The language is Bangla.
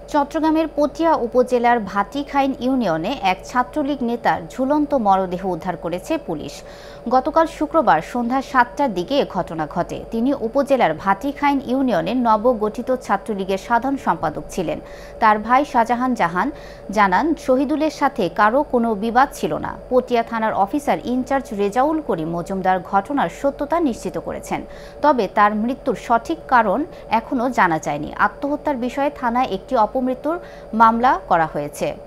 চট্টগ্রামের পটিয়া উপজেলার ভাটিখাইন ইউনিয়নে এক ছাত্রলীগ নেতার ঝুলন্ত মরদেহ উদ্ধার করেছে পুলিশ। গতকাল শুক্রবার সন্ধ্যা ৭টার দিকে এ ঘটনা ঘটে। তিনি উপজেলার ভাটিখাইন ইউনিয়নের নবগঠিত ছাত্রলীগের সাধারণ সম্পাদক ছিলেন। তার ভাই শাহজাহান জানান, শহীদুলের সাথে কারো কোনো বিবাদ ছিল না। পটিয়া থানার অফিসার ইনচার্জ রেজাউল করিম মজুমদার ঘটনার সত্যতা নিশ্চিত করেছেন। তবে তার মৃত্যুর সঠিক কারণ এখনও জানা যায়নি। আত্মহত্যার বিষয়ে থানায় একটি অপমৃত্যুর মামলা করা হয়েছে।